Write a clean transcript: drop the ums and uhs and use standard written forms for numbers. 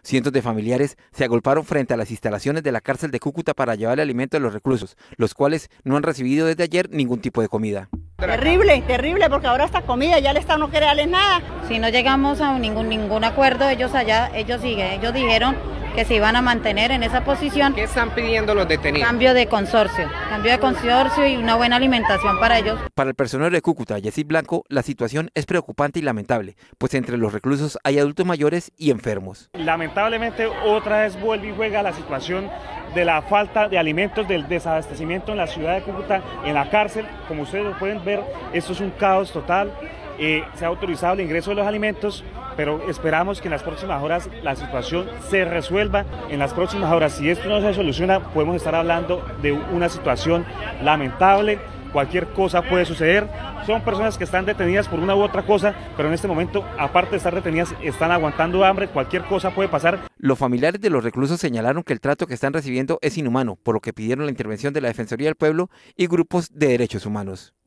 Cientos de familiares se agolparon frente a las instalaciones de la cárcel de Cúcuta para llevarle alimento a los reclusos, los cuales no han recibido desde ayer ningún tipo de comida. Terrible, terrible, porque ahora esta comida ya el Estado no quiere darles nada. Si no llegamos a ningún acuerdo, ellos dijeron que se iban a mantener en esa posición. ¿Qué están pidiendo los detenidos? Cambio de consorcio y una buena alimentación para ellos. Para el personal de Cúcuta, Yesid Blanco, la situación es preocupante y lamentable, pues entre los reclusos hay adultos mayores y enfermos. Lamentablemente otra vez vuelve y juega la situación de la falta de alimentos, del desabastecimiento en la ciudad de Cúcuta, en la cárcel. Como ustedes lo pueden ver, esto es un caos total. Se ha autorizado el ingreso de los alimentos, pero esperamos que en las próximas horas la situación se resuelva. En las próximas horas, si esto no se soluciona, podemos estar hablando de una situación lamentable. Cualquier cosa puede suceder. Son personas que están detenidas por una u otra cosa, pero en este momento, aparte de estar detenidas, están aguantando hambre. Cualquier cosa puede pasar. Los familiares de los reclusos señalaron que el trato que están recibiendo es inhumano, por lo que pidieron la intervención de la Defensoría del Pueblo y grupos de derechos humanos.